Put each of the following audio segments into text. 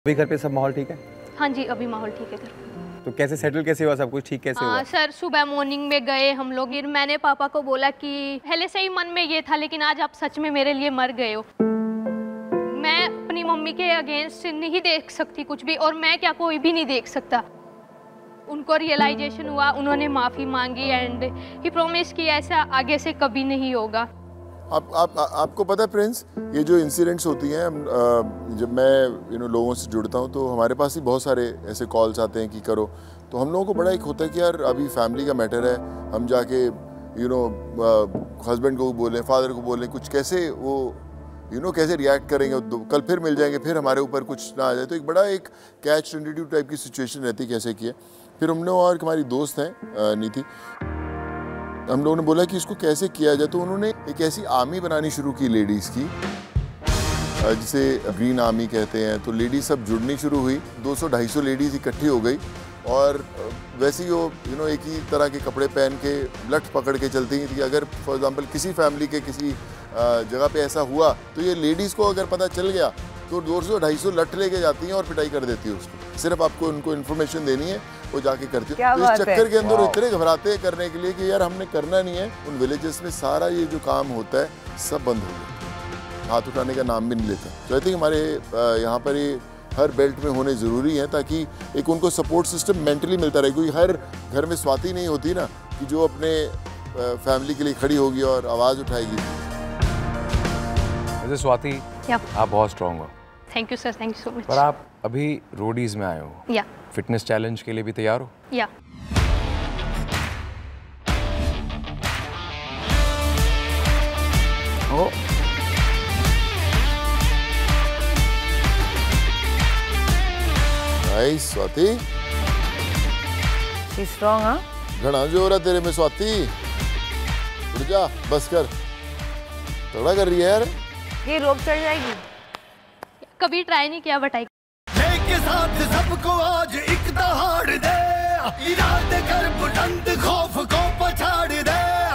अभी घर पे सब माहौल ठीक है? हाँ जी, अभी माहौल ठीक है घर पे। तो कैसे सेटल कैसे हुआ, सब कुछ ठीक कैसे हुआ? सर सुबह मॉर्निंग में गए हम लोग, फिर मैंने पापा को बोला कि पहले से ही मन में ये था, लेकिन आज आप सच में मेरे लिए मर गए हो। मैं अपनी मम्मी के अगेंस्ट नहीं देख सकती कुछ भी, और मैं क्या कोई भी नहीं देख सकता। उनको रियलाइजेशन हुआ, उन्होंने माफ़ी मांगी एंड ही प्रॉमिस कि ऐसा आगे से कभी नहीं होगा। आपको पता है प्रिंस, ये जो इंसिडेंट्स होती हैं, जब मैं लोगों से जुड़ता हूँ तो हमारे पास ही बहुत सारे ऐसे कॉल्स आते हैं कि करो, तो हम लोगों को बड़ा एक होता है कि यार अभी फैमिली का मैटर है, हम जाके हस्बैंड को बोलें, फादर को बोलें, कुछ कैसे वो कैसे रिएक्ट करेंगे, कल फिर मिल जाएंगे, फिर हमारे ऊपर कुछ ना आ जाए, तो एक बड़ा एक कैच 22 टाइप की सिचुएशन रहती है कैसे किए। फिर हमने, और हमारी दोस्त हैं नीति, हम लोगों ने बोला कि इसको कैसे किया जाए, तो उन्होंने एक ऐसी आर्मी बनानी शुरू की लेडीज़ की, जिसे ग्रीन आर्मी कहते हैं। तो लेडीज़ सब जुड़नी शुरू हुई, 200-250 लेडीज़ इकट्ठी हो गई, और वैसे ही वो एक ही तरह के कपड़े पहन के लठ पकड़ के चलती थी कि अगर फॉर एग्जांपल किसी फैमिली के किसी जगह पे ऐसा हुआ, तो ये लेडीज़ को अगर पता चल गया तो 200-250 लठ लेके जाती हैं और पिटाई कर देती है उसको। सिर्फ आपको उनको इन्फॉर्मेशन देनी है, वो जाके करती है। तो इस चक्कर के अंदर इतने घबराते हैं करने के लिए कि यार हमने करना नहीं है। उन विलेजेस में सारा ये जो काम होता है सब बंद हो गया, हाथ उठाने का नाम भी नहीं लेता। तो आई थिंक हमारे यहाँ पर ये हर बेल्ट में होने ज़रूरी है, ताकि एक उनको सपोर्ट सिस्टम मेंटली मिलता रहे। क्योंकि हर घर में स्वाति नहीं होती ना, कि जो अपने फैमिली के लिए खड़ी होगी और आवाज़ उठाएगी। वैसे स्वाति, आप बहुत स्ट्रॉन्ग हो। Thank you sir, thank you so much. पर आप अभी रोडीज में आए हो, या फिटनेस चैलेंज के लिए भी तैयार हो? या oh nice Swati, she strong. हाँ, घना जो हो रहा तेरे में स्वाति, उठ जा, बस कर, तगड़ा कर रही है यार। ये रोप चढ़ जाएगी। कभी ट्राई नहीं किया, बट के साथ सबको आज एक दहाड़ दे, इरादे कर बुलंद खौफ को पछाड़ दे।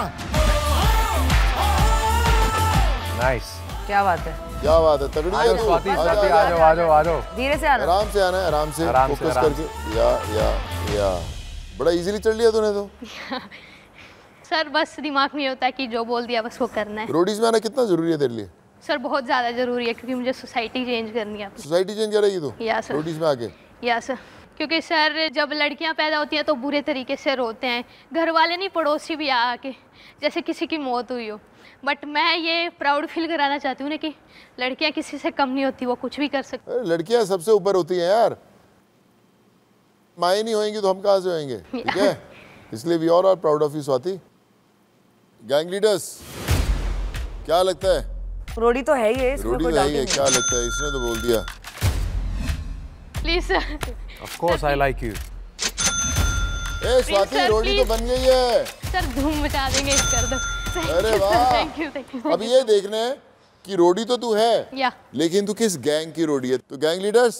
नाइस, क्या बात है, क्या बात है, तगड़ी है। स्वाति, स्वाति आ जाओ, आ जाओ, आ जाओ। धीरे से आना, आराम से आना है, आराम से फोकस करके। या बड़ा इजीली चढ़ लिया तूने तो। सर बस दिमाग में होता है कि जो बोल दिया बस वो करना है। रोडीज में आना कितना जरूरी है तेरे लिए? सर बहुत ज़्यादा ज़रूरी है, क्योंकि मुझे सोसाइटी चेंज करनी है। सोसाइटी चेंज करेगी तू या सर, रोडीज में आके? या सर, क्योंकि सर जब लड़कियां पैदा होती हैं तो बुरे तरीके से रोते हैं, घर वाले नहीं, पड़ोसी भी आके, जैसे किसी की मौत हुई हो। बट मैं ये प्राउड फील कराना चाहती हूँ ना कि लड़कियां किसी से कम नहीं होती, वो कुछ भी कर सकती। लड़कियां सबसे ऊपर होती हैं यार, माएँ नहीं होंगी तो हम कहाँ से होंगे, ठीक है? इसलिए we all are proud of you Swati. Gang leaders, क्या लगता है? रोडी तो है ही, रोडी तो है ही है, क्या लगता है? इसने तो बोल दिया। Please sir. Of course I like you. ए स्वाति, रोडी तो बन गई है। सर धूम मचा देंगे, इस कर दो। अरे वाह, थैंक यू। अब ये देखना है कि रोडी तो तू है, या लेकिन तू किस गैंग की रोडी है। तो गैंग लीडर्स,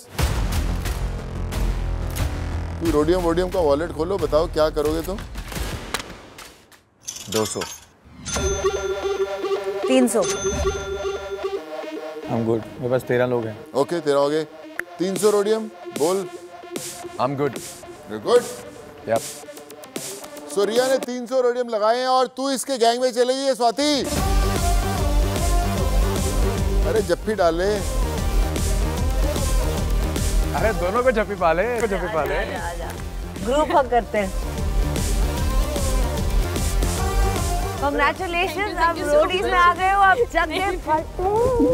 तू रोडियम का वॉलेट खोलो, बताओ क्या करोगे तुम? 200, 300। I'm good, मेरे पास 13 लोग हैं। ओके, 13 हो गए। 300 रोडियम बोल। I'm good. Good. Yep. So Riya ने 300 रोडियम लगाए हैं और तू इसके गैंग में चलेगी है स्वाति। अरे जप्फी डाल ले। अरे दोनों को जप्पी पाले, ग्रुप हक करते हैं। Congratulations, आप रोडीज में आ गए हो, आप जग गए फटू।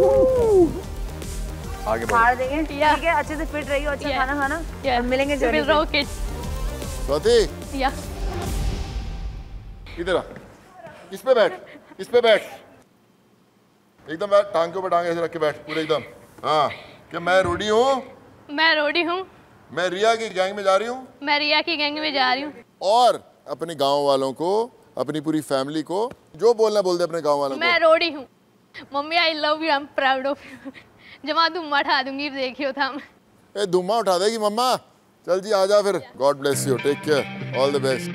आगे फाड़ देंगे, ठीक है? अच्छे से फिट रहिए, अच्छा खाना खाना, हम मिलेंगे जल्दी। स्वाति, या इधर आ, इस पे बैठ, इस पे बैठ, एकदम बैठ, टांग के ऊपर टांग ऐसे रख के बैठ पूरे एकदम। हाँ, क्या मैं रोडी हूँ? मैं रोडी हूँ। मैं रिया की गैंग में जा रही हूँ। मैं रिया की गैंग में जा रही हूँ। और अपने गांव वालों को, अपनी पूरी फैमिली को जो बोलना बोल दे अपने गांव वालों को। मैं रोडी हूँ। Mummy I love you, I am proud of you. जमा धुम्मा उठा दूंगी, देखियो था। ए धुम्मा उठा देगी मम्मा। चल जी आ जा फिर। God bless you, take care, all the best.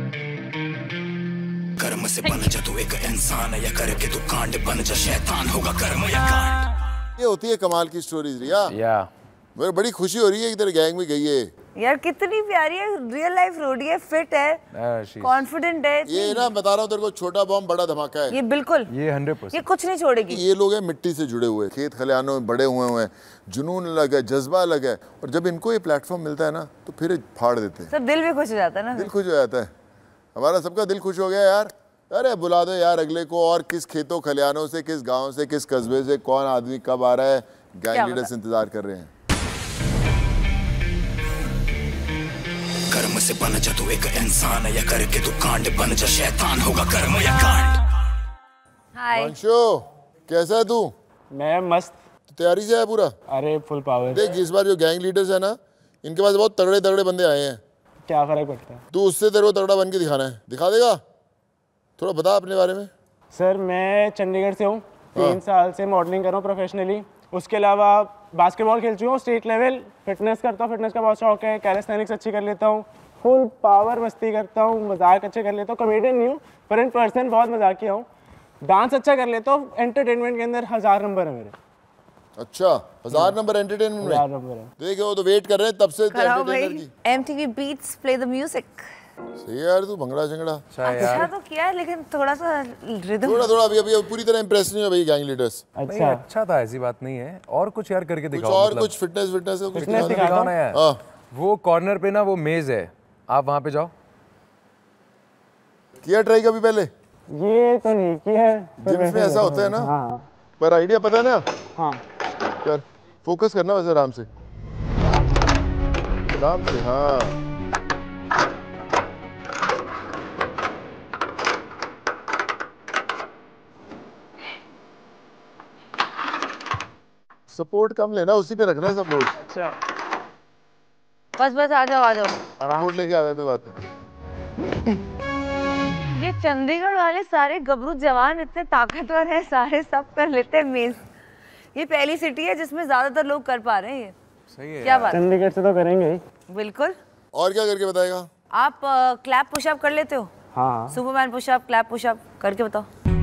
कर्म से बन जा तू एक इंसान, या करके तू कांड बन जा शैतान होगा कर्म या कांड। ये होती है कमाल की स्टोरीज रिया। मुझे बड़ी खुशी हो रही है कि तेरे गैंग में गई है यार कितनी प्यारी है, रियल लाइफ रोडी है, फिट है, कॉन्फिडेंट है। ये ना बता रहा हूँ तेरे को, छोटा बॉम्ब बड़ा धमाका है ये बिल्कुल, ये 100%। ये कुछ नहीं छोड़ेगी। ये लोग हैं मिट्टी से जुड़े हुए, खेत खलिहानों में बड़े हुए हैं, जुनून अलग है, जज्बा अलग है, और जब इनको ये प्लेटफॉर्म मिलता है ना तो फिर फाड़ देते हैं। सब दिल भी खुश हो जाता है ना, दिल खुश हो जाता है। हमारा सबका दिल खुश हो गया यार। अरे बुला दो यार अगले को, और किस खेतों खलिहानों से, किस गाँव से, किस कस्बे से कौन आदमी कब आ रहा है, गैंग लीडर्स इंतजार कर रहे हैं। कर्म से बन जा तू एक इंसान, या करके तू कांड बन जा शैतान, होगा कर्म या कांड। हाय वंशो, कैसा है तू? मैं मस्त। तैयारी से है पूरा? अरे फुल पावर। देख इस बार जो गैंग लीडर्स है ना, इनके पास बहुत तगड़े तगड़े बंदे आए हैं। क्या फर्क पड़ता है? तू उससे तेरे को तगड़ा बन के दिखाना है, दिखा देगा? थोड़ा बता अपने बारे में। सर मैं चंडीगढ़ से हूँ, 3 साल से मॉडलिंग कर रहा हूँ प्रोफेशनली। उसके अलावा बास्केटबॉल खेल चुका हूँ स्टेट लेवल, फिटनेस करता हूँ, फिटनेस का बहुत शौक है, कैलिस्थेनिक्स अच्छी कर लेता हूँ, फुल पावर मस्ती करता हूँ, मजाक अच्छे कर लेता हूँ, कॉमेडियन नहीं हूँ पर इन पर्सन बहुत मजाकिया हूँ, डांस अच्छा कर लेता हूँ, एंटरटेनमेंट के अंदर 1000 नंबर है मेरे। अच्छा 1000 नंबर एंटरटेनमेंट में? 1000 नंबर है। देखो तो वेट कर रहे हैं तब से एंटरटेनर की। MTV beats play the music. सही है यार, तू भंगड़ा चंगड़ा अच्छा तो किया है लेकिन थोड़ा सा रिदम, थोड़ा अभी पूरी तरह इंप्रेस नहीं है भाई गैंग लीडर्स। नहीं अच्छा था, ऐसी बात नहीं है। और कुछ यार करके दिखाओ, और मतलब कुछ फिटनेस का कुछ दिखाओ ना यार। वो कॉर्नर पे ना वो मेज है, आप वहां पे जाओ। किया ट्राई कभी पहले? ये तो नहीं किया है, जिम्स में ऐसा होता है ना। हाँ पर आइडिया पता है ना? हाँ यार फोकस करना वैसे आराम से, आराम से। हाँ सपोर्ट कम लेना, उसी पे रखना है सब लोग। अच्छा बस आ जाओ सपोर्ट लेके आ जाते बात है। ये चंडीगढ़ वाले सारे गबरू जवान इतने ताकतवर हैं, सारे सब कर लेते हैं मेज। ये पहली सिटी है जिसमें ज्यादातर लोग कर पा रहे हैं ये। सही है क्या बात? चंडीगढ़ से तो करेंगे ही। बिल्कुल। और क्या करके बताएगा? आप क्लैप पुशअप कर लेते हो? हाँ सुपरमैन पुशअप, क्लैप पुशअप करके बताओ।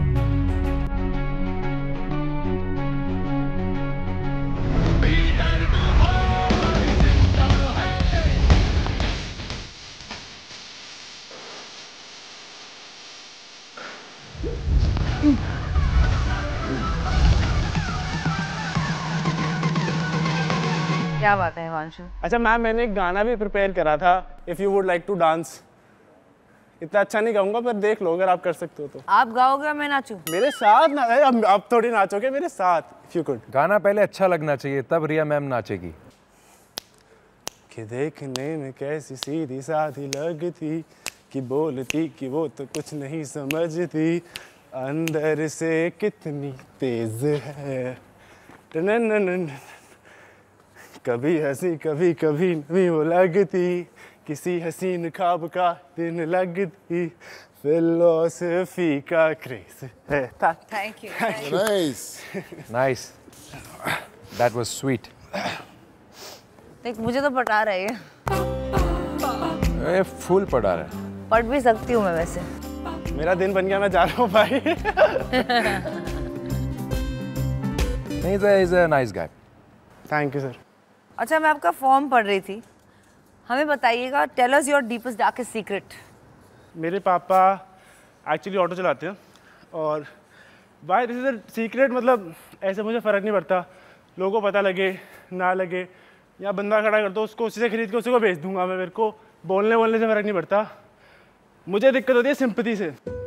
क्या बात है हिमांशु। अच्छा मैम, मैंने एक गाना भी प्रिपेयर करा था, if you would like to dance. इतना अच्छा नहीं गाऊंगा पर देख लो अगर आप कर सकते हो तो। आप गाओगे मैं नाचूं? मेरे साथ ना, अब थोड़ी नाचोगे मेरे साथ। If you could. गाना पहले अच्छा लगना चाहिए तब रिया मैम नाचेगी। कि देखने में कैसी सीधी साधी लगती, कि बोलती कि वो तो कुछ नहीं समझती, अंदर से कितनी तेज है। कभी हंसी कभी नहीं वो लगती, किसी हसीन ख्वाब का दिन लगती, फिलोसफी का क्रेज है। Thank you. Nice, that was sweet. देख मुझे तो पटा रही है। फुल पढ़ा रहा है। पढ़ भी सकती हूँ मैं वैसे। मेरा दिन बन गया, मैं जा रहा हूँ भाई। नहीं, is a nice guy. Thank you sir. अच्छा मैं आपका फॉर्म पढ़ रही थी, हमें बताइएगा, tell us your deepest darkest secret. मेरे पापा एक्चुअली ऑटो चलाते हैं, और why this is a secret, मतलब ऐसे मुझे फ़र्क नहीं पड़ता, लोगों को पता लगे ना लगे, या बंदा खड़ा कर दो उसको, उसी से खरीद के उसी को बेच दूंगा मैं, मेरे को बोलने से फ़र्क नहीं पड़ता। मुझे दिक्कत होती है सिंपैथी से।